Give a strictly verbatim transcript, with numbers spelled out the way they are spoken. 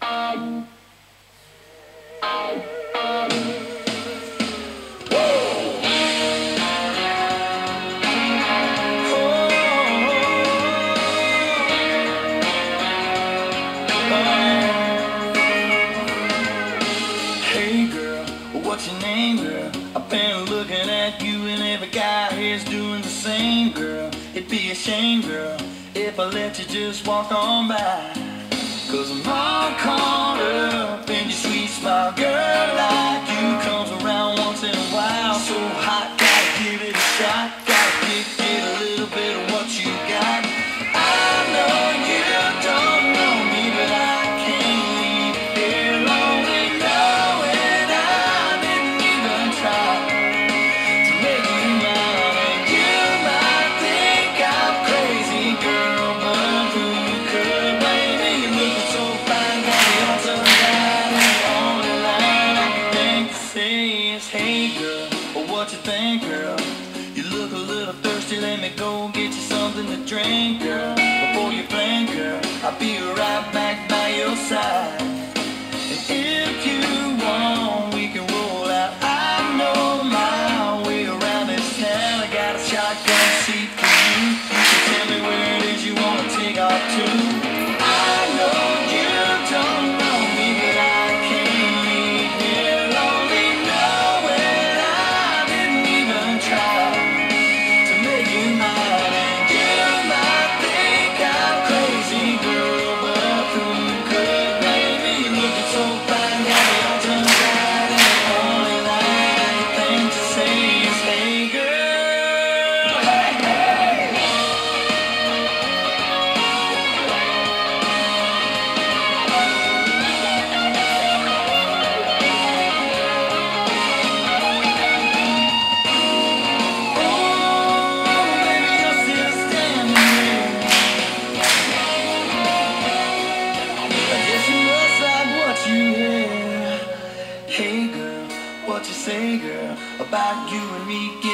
Hey girl, what's your name, girl? I've been looking at you and every guy here's doing the same, girl. It'd be a shame, girl, if I let you just walk on by. Cause I'm all caught up in your sweet smile. Girl like you comes around once in a while. So hot, gotta give it a shot. Gotta give it a little bit of what you got. I know you don't know me, but I can't leave here lonely, knowing I didn't even try to make you mine. And you might think I'm crazy, girl, but who could blame me? You're looking so fine, got me all tonight. And the only line I can think to say is, hey girl, or what you think, girl? You look a little thirsty, let me go get you something to drink, girl. Before you blink, girl, I'll be right back by your side. And if you want, we can roll out. I know my way around this town. I got a shotgun seat for you. You can tell me where it is you want to take off to. I know you don't know me, but I can't leave here lonely, knowing I didn't even try to make you mine. And you might think I'm crazy, girl, but who could blame me? You're looking so fine, got me all tonight. And the only line I can think to say is, hey girl, hey, hey. Oh, baby, you're still standing there. I guess you must like what you hear. Hey girl, what you say, girl, about you and me